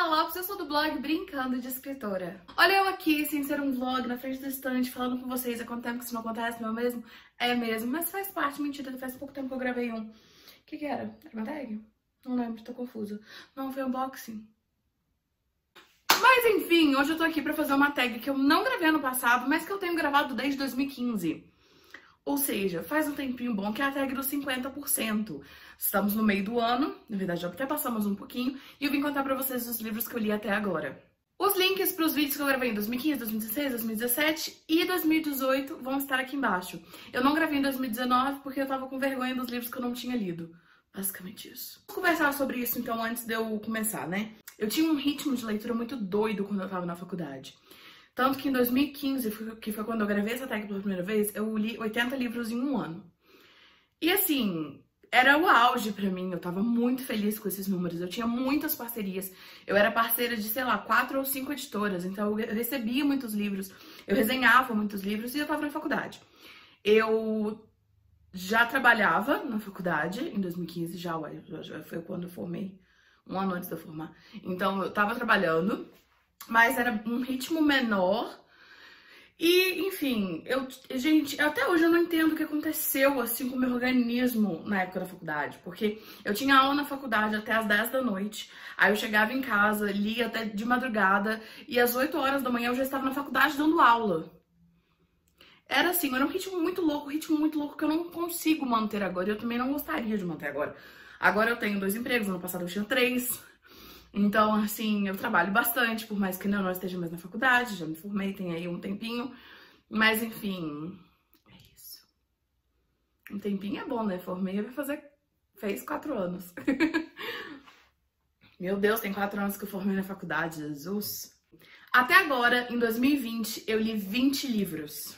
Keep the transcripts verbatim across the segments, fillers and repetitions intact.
Lopes, eu sou do blog Brincando de Escritora. Olha eu aqui, sem ser um vlog, na frente do estande, falando com vocês há quanto tempo que isso não acontece, não é mesmo? É mesmo, mas faz parte, mentira, faz pouco tempo que eu gravei um. O que que era? Era uma tag? Não lembro, tô confusa. Não, foi unboxing. Mas enfim, hoje eu tô aqui pra fazer uma tag que eu não gravei ano passado, mas que eu tenho gravado desde dois mil e quinze. Ou seja, faz um tempinho bom, que é a tag dos cinquenta por cento. Estamos no meio do ano, na verdade já até passamos um pouquinho, e eu vim contar pra vocês os livros que eu li até agora. Os links pros vídeos que eu gravei em dois mil e quinze, dois mil e dezesseis, dois mil e dezessete e dois mil e dezoito vão estar aqui embaixo. Eu não gravei em dois mil e dezenove porque eu tava com vergonha dos livros que eu não tinha lido. Basicamente isso. Vou conversar sobre isso então antes de eu começar, né? Eu tinha um ritmo de leitura muito doido quando eu tava na faculdade. Tanto que em dois mil e quinze, que foi quando eu gravei essa tag pela primeira vez, eu li oitenta livros em um ano. E assim, era o auge pra mim, eu tava muito feliz com esses números, eu tinha muitas parcerias. Eu era parceira de, sei lá, quatro ou cinco editoras, então eu recebia muitos livros, eu resenhava muitos livros e eu tava na faculdade. Eu já trabalhava na faculdade, em dois mil e quinze, já, já foi quando eu formei, um ano antes de eu formar. Então eu tava trabalhando, mas era um ritmo menor. E, enfim, eu, gente, até hoje eu não entendo o que aconteceu, assim, com o meu organismo na época da faculdade. Porque eu tinha aula na faculdade até as dez da noite, aí eu chegava em casa, lia até de madrugada, e às oito horas da manhã eu já estava na faculdade dando aula. Era assim, era um ritmo muito louco, um ritmo muito louco que eu não consigo manter agora, e eu também não gostaria de manter agora. Agora eu tenho dois empregos, ano passado eu tinha três. Então, assim, eu trabalho bastante, por mais que não, não esteja mais na faculdade, já me formei, tem aí um tempinho. Mas, enfim, é isso. Um tempinho é bom, né? Formei, vai fazer, fez quatro anos. Meu Deus, tem quatro anos que eu formei na faculdade, Jesus. Até agora, em dois mil e vinte, eu li vinte livros.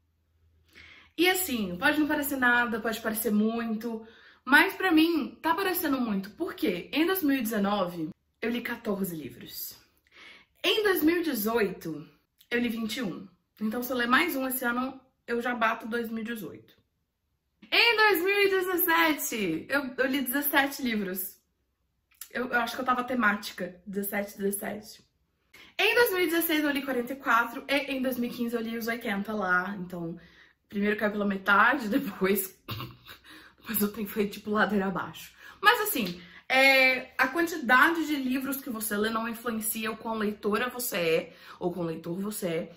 E assim, pode não parecer nada, pode parecer muito, mas pra mim tá parecendo muito. Por quê? Em dois mil e dezenove... eu li quatorze livros. Em dois mil e dezoito, eu li vinte e um. Então, se eu ler mais um esse ano, eu já bato dois mil e dezoito. Em dois mil e dezessete, eu, eu li dezessete livros. Eu, eu acho que eu tava temática, dezessete, dezessete. Em dois mil e dezesseis, eu li quarenta e quatro. E em dois mil e quinze, eu li os oitenta lá. Então, primeiro caiu pela metade, depois... depois eu tenho feito, tipo, ladeira abaixo. Mas, assim... É, a quantidade de livros que você lê não influencia o quão leitora você é, ou quão leitor você é.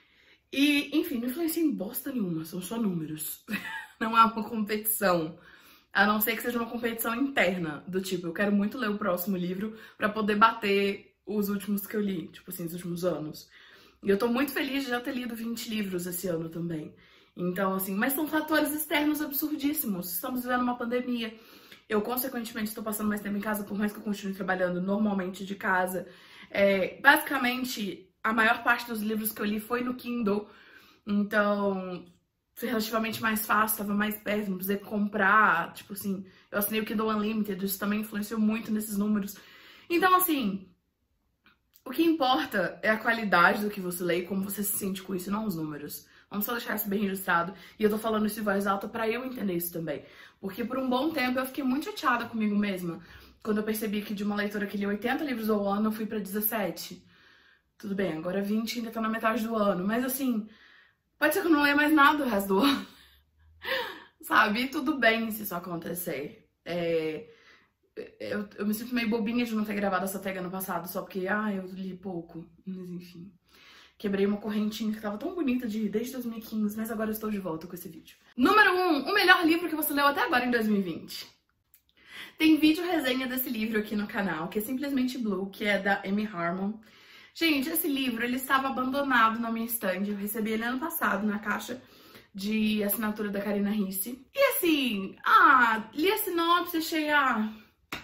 E, enfim, não influencia em bosta nenhuma, são só números. Não é uma competição. A não ser que seja uma competição interna, do tipo, eu quero muito ler o próximo livro pra poder bater os últimos que eu li, tipo assim, os últimos anos. E eu tô muito feliz de já ter lido vinte livros esse ano também. Então, assim, mas são fatores externos absurdíssimos. Estamos vivendo uma pandemia. Eu, consequentemente, estou passando mais tempo em casa, por mais que eu continue trabalhando normalmente de casa. É, basicamente, a maior parte dos livros que eu li foi no Kindle. Então, foi relativamente mais fácil, estava mais perto, não precisei comprar. Tipo assim, eu assinei o Kindle Unlimited, isso também influenciou muito nesses números. Então, assim, o que importa é a qualidade do que você lê e como você se sente com isso, não os números. Vamos só deixar isso bem registrado. E eu tô falando isso em voz alta pra eu entender isso também. Porque por um bom tempo eu fiquei muito chateada comigo mesma. Quando eu percebi que de uma leitora que lia oitenta livros ao ano, eu fui pra dezessete. Tudo bem, agora vinte ainda tá na metade do ano. Mas assim, pode ser que eu não leia mais nada o resto do ano. Sabe? E tudo bem se isso acontecer. É... Eu, eu me sinto meio bobinha de não ter gravado essa tag ano passado, só porque, ah, eu li pouco. Mas enfim... Quebrei uma correntinha que tava tão bonita de desde dois mil e quinze, mas agora eu estou de volta com esse vídeo. Número um, o melhor livro que você leu até agora em dois mil e vinte. Tem vídeo resenha desse livro aqui no canal, que é Simplesmente Blue, que é da Amy Harmon. Gente, esse livro, ele estava abandonado na minha estande. Eu recebi ele ano passado, na caixa de assinatura da Karina Risse. E assim, ah, li a sinopse, achei, ah...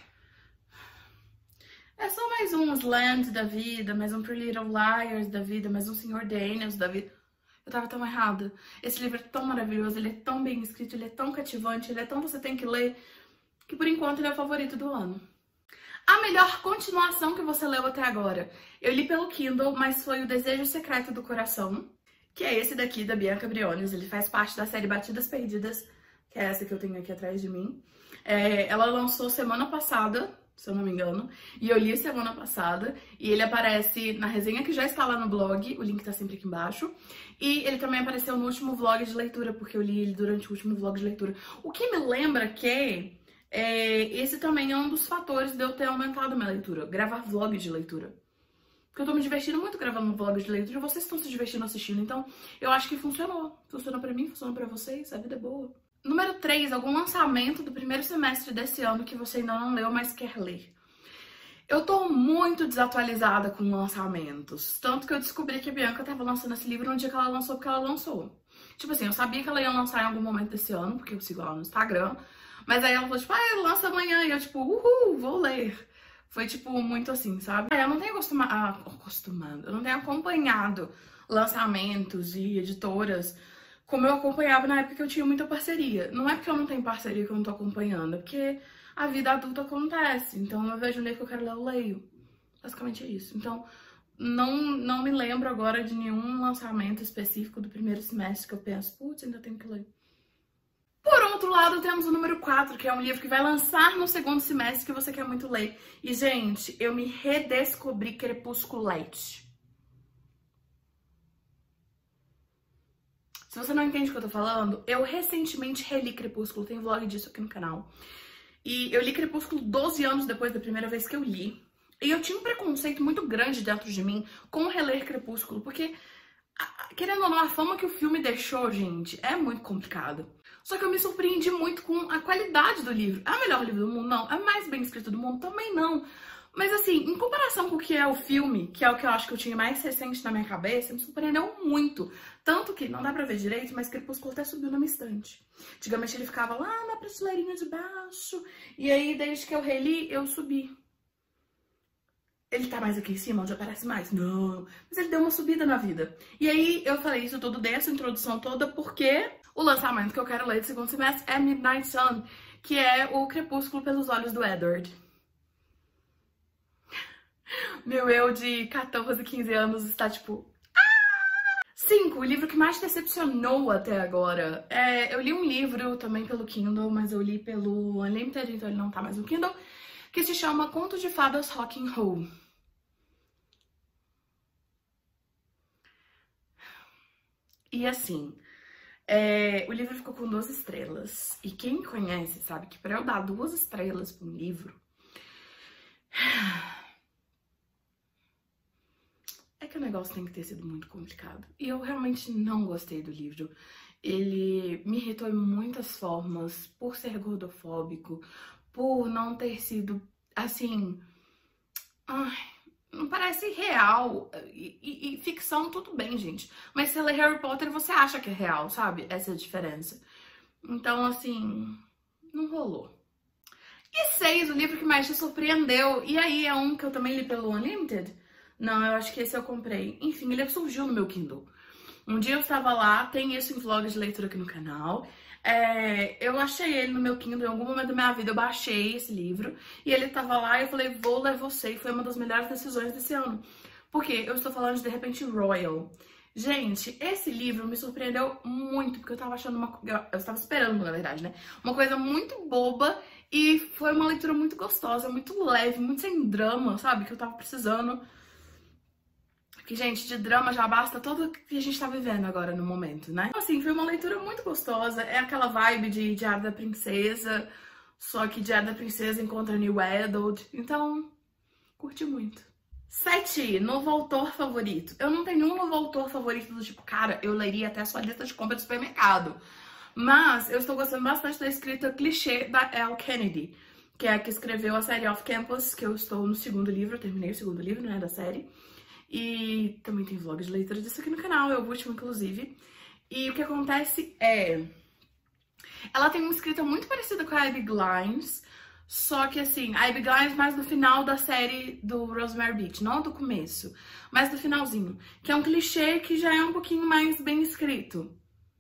é só mais um Slant da vida, mais um Pretty Little Liars da vida, mais um senhor Daniels da vida. Eu tava tão errada. Esse livro é tão maravilhoso, ele é tão bem escrito, ele é tão cativante, ele é tão você tem que ler, que por enquanto ele é o favorito do ano. A melhor continuação que você leu até agora. Eu li pelo Kindle, mas foi O Desejo Secreto do Coração, que é esse daqui, da Bianca Briones. Ele faz parte da série Batidas Perdidas, que é essa que eu tenho aqui atrás de mim. É, ela lançou semana passada, se eu não me engano, e eu li semana passada, e ele aparece na resenha que já está lá no blog, o link tá sempre aqui embaixo, e ele também apareceu no último vlog de leitura, porque eu li ele durante o último vlog de leitura. O que me lembra que é, esse também é um dos fatores de eu ter aumentado a minha leitura, gravar vlog de leitura. Porque eu tô me divertindo muito gravando vlog de leitura, vocês estão se divertindo assistindo, então eu acho que funcionou. Funcionou pra mim, funcionou pra vocês, a vida é boa. Número três, algum lançamento do primeiro semestre desse ano que você ainda não leu, mas quer ler. Eu tô muito desatualizada com lançamentos. Tanto que eu descobri que a Bianca tava lançando esse livro no dia que ela lançou, porque ela lançou. Tipo assim, eu sabia que ela ia lançar em algum momento desse ano, porque eu sigo ela no Instagram. Mas aí ela falou, tipo, ah, lança amanhã. E eu, tipo, uhul, vou ler. Foi, tipo, muito assim, sabe? Eu não tenho acostumado, ah, acostumado, eu não tenho acompanhado lançamentos e editoras como eu acompanhava na época que eu tinha muita parceria. Não é porque eu não tenho parceria que eu não tô acompanhando, é porque a vida adulta acontece. Então eu vejo um livro que eu quero ler, eu leio. Basicamente é isso. Então, não, não me lembro agora de nenhum lançamento específico do primeiro semestre que eu penso, putz, ainda tenho que ler. Por outro lado, temos o número quatro, que é um livro que vai lançar no segundo semestre que você quer muito ler. E, gente, eu me redescobri Crepusculete. Se você não entende o que eu tô falando, eu recentemente reli Crepúsculo, tem vlog disso aqui no canal. E eu li Crepúsculo doze anos depois da primeira vez que eu li. E eu tinha um preconceito muito grande dentro de mim com reler Crepúsculo, porque, querendo ou não, a fama que o filme deixou, gente, é muito complicado. Só que eu me surpreendi muito com a qualidade do livro. É o melhor livro do mundo? Não. É o mais bem escrito do mundo? Também não. Mas assim, em comparação com o que é o filme, que é o que eu acho que eu tinha mais recente na minha cabeça, me surpreendeu muito. Tanto que, não dá pra ver direito, mas Crepúsculo até subiu na minha estante. Antigamente ele ficava lá na prateleirinha de baixo. E aí, desde que eu reli, eu subi. Ele tá mais aqui em cima, onde aparece mais? Não. Mas ele deu uma subida na vida. E aí, eu falei isso tudo, dei essa introdução toda, porque o lançamento que eu quero ler de segundo semestre é Midnight Sun, que é o Crepúsculo pelos olhos do Edward. Meu eu de quatorze, quinze anos está tipo... cinco. O livro que mais decepcionou até agora. É, eu li um livro também pelo Kindle, mas eu li pelo Unlimited, então ele não tá mais no Kindle, que se chama Conto de Fadas Rock and Roll. E assim, é, o livro ficou com duas estrelas. E quem me conhece sabe que pra eu dar duas estrelas pra um livro... é que o negócio tem que ter sido muito complicado. E eu realmente não gostei do livro. Ele me irritou em muitas formas, por ser gordofóbico, por não ter sido, assim... ai, não parece real. E, e, e ficção, tudo bem, gente. Mas se ler Harry Potter, você acha que é real, sabe? Essa é a diferença. Então, assim, não rolou. E seis, o livro que mais te surpreendeu. E aí, é um que eu também li pelo Unlimited. Não, eu acho que esse eu comprei. Enfim, ele surgiu no meu Kindle. Um dia eu estava lá, tem esse vlog de leitura aqui no canal. É, eu achei ele no meu Kindle, em algum momento da minha vida eu baixei esse livro. E ele tava lá e eu falei, vou ler você. E foi uma das melhores decisões desse ano. Porque eu estou falando de De Repente Royal. Gente, esse livro me surpreendeu muito, porque eu tava achando uma... eu estava esperando, na verdade, né? Uma coisa muito boba e foi uma leitura muito gostosa, muito leve, muito sem drama, sabe? Que eu tava precisando... que, gente, de drama já basta tudo que a gente tá vivendo agora no momento, né? Assim, foi uma leitura muito gostosa. É aquela vibe de Diário da Princesa, só que Diário da Princesa encontra New Adult. Então, curti muito. Sete. Novo autor favorito. Eu não tenho um novo autor favorito do tipo, cara, eu leria até a sua lista de compra do supermercado. Mas eu estou gostando bastante da escrita clichê da Elle Kennedy, que é a que escreveu a série Off Campus, que eu estou no segundo livro, eu terminei o segundo livro, né, da série. E também tem vlog de leitura disso aqui no canal, é o último, inclusive. E o que acontece é... ela tem uma escrita muito parecida com a Abby Glines, só que assim, a Abby Glines mais no final da série do Rosemary Beach, não do começo, mas do finalzinho. Que é um clichê que já é um pouquinho mais bem escrito.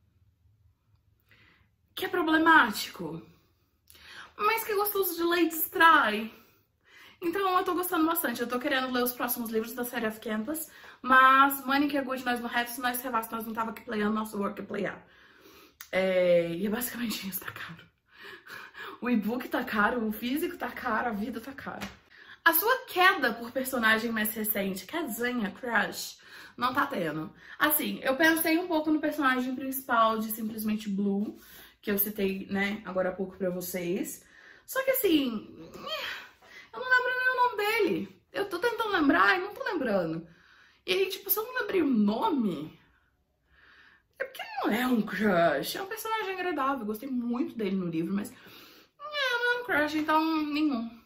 Que é problemático, mas que é gostoso de ler e distrai. Então eu tô gostando bastante, eu tô querendo ler os próximos livros da série Off Campus, mas Money que é good, nós no resto, se nós revasse, nós não tava aqui playando, nosso work é playar. É... e é basicamente isso, tá caro. O e-book tá caro, o físico tá caro, a vida tá cara. A sua queda por personagem mais recente, quedzinha, crush, não tá tendo. Assim, eu pensei um pouco no personagem principal de Simplesmente Blue, que eu citei, né, agora há pouco pra vocês. Só que assim, eu não lembro nem o nome dele. Eu tô tentando lembrar e não tô lembrando. E aí, tipo, se eu não lembrei o nome, é porque não é um crush. É um personagem agradável, gostei muito dele no livro, mas é, não é um crush, então nenhum.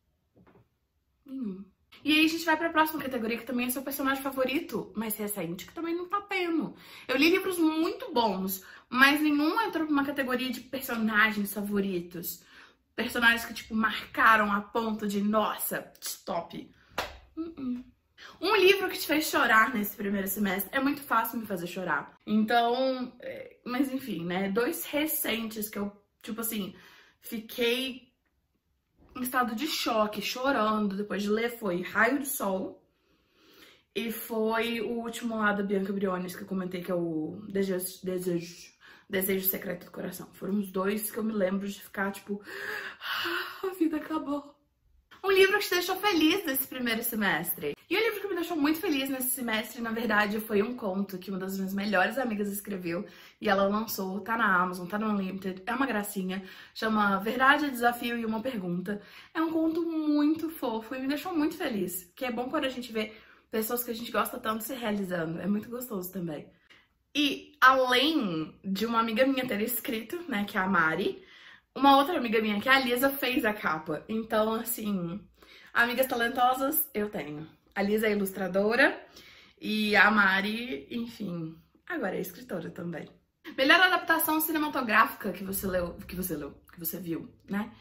Nenhum. E aí a gente vai pra próxima categoria, que também é seu personagem favorito mais recente, que também não tá tendo. Eu li livros muito bons, mas nenhum entrou pra uma categoria de personagens favoritos. Personagens que, tipo, marcaram a ponto de, nossa, stop. Uh-uh. Um livro que te fez chorar nesse primeiro semestre é muito fácil me fazer chorar. Então, é, mas enfim, né? Dois recentes que eu, tipo assim, fiquei em estado de choque, chorando depois de ler, foi Raio de Sol e foi o último lá da Bianca Briones, que eu comentei, que é o Desejo, Desejo, Desejo Secreto do Coração. Foram os dois que eu me lembro de ficar, tipo, ah, a vida acabou. Um livro que te deixou feliz nesse primeiro semestre. E o livro que me deixou muito feliz nesse semestre, na verdade, foi um conto que uma das minhas melhores amigas escreveu e ela lançou, tá na Amazon, tá no Unlimited, é uma gracinha, chama Verdade, Desafio e Uma Pergunta. É um conto muito fofo e me deixou muito feliz, que é bom quando a gente vê pessoas que a gente gosta tanto se realizando, é muito gostoso também. E além de uma amiga minha ter escrito, né, que é a Mari, uma outra amiga minha, que é a Lisa, fez a capa. Então, assim, amigas talentosas eu tenho. A Lisa é ilustradora e a Mari, enfim, agora é escritora também. Melhor adaptação cinematográfica que você leu, que você leu, que você viu, né?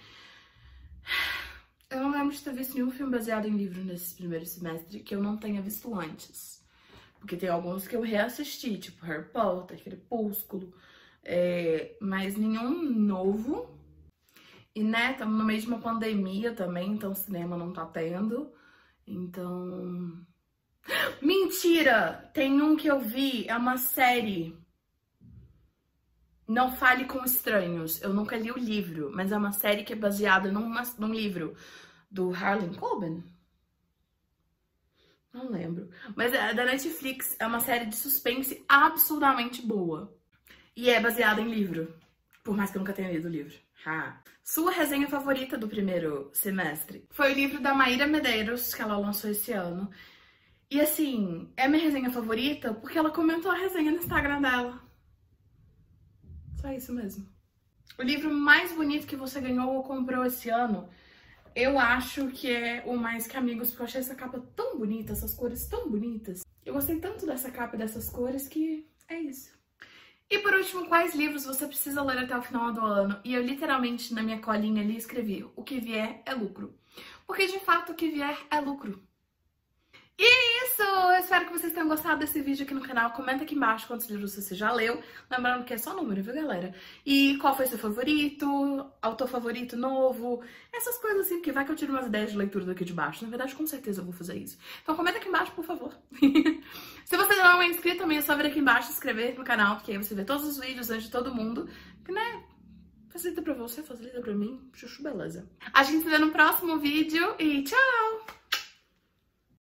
Eu não lembro de ter visto nenhum filme baseado em livro nesse primeiro semestre que eu não tenha visto antes. Porque tem alguns que eu reassisti, tipo Harry Potter, Crepúsculo, é, mas nenhum novo. E, né, estamos no meio de uma pandemia também, então o cinema não tá tendo. Então... Mentira! Tem um que eu vi, é uma série. Não Fale com Estranhos. Eu nunca li o livro, mas é uma série que é baseada numa, num livro do Harlan Coben. Não lembro. Mas é da Netflix, é uma série de suspense absurdamente boa. E é baseada em livro, por mais que eu nunca tenha lido o livro. Ha. Sua resenha favorita do primeiro semestre foi o livro da Maíra Medeiros, que ela lançou esse ano. E assim, é minha resenha favorita porque ela comentou a resenha no Instagram dela. Só isso mesmo. O livro mais bonito que você ganhou ou comprou esse ano, eu acho que é o Mais Que Amigos, porque eu achei essa capa tão bonita, essas cores tão bonitas. Eu gostei tanto dessa capa e dessas cores que é isso. E por último, quais livros você precisa ler até o final do ano? E eu literalmente, na minha colinha ali, escrevi: o que vier é lucro. Porque de fato, o que vier é lucro. E é isso! Eu espero que vocês tenham gostado desse vídeo aqui no canal. Comenta aqui embaixo quantos livros você já leu. Lembrando que é só número, viu, galera? E qual foi seu favorito? Autor favorito novo? Essas coisas assim, porque vai que eu tiro umas ideias de leitura daqui de baixo. Na verdade, com certeza eu vou fazer isso. Então comenta aqui embaixo, por favor. Se você não é inscrito, também é só vir aqui embaixo e se inscrever no canal, porque aí você vê todos os vídeos antes de todo mundo. Que, né? Facilita pra você, facilita pra mim. Chuchu, beleza. A gente se vê no próximo vídeo e tchau!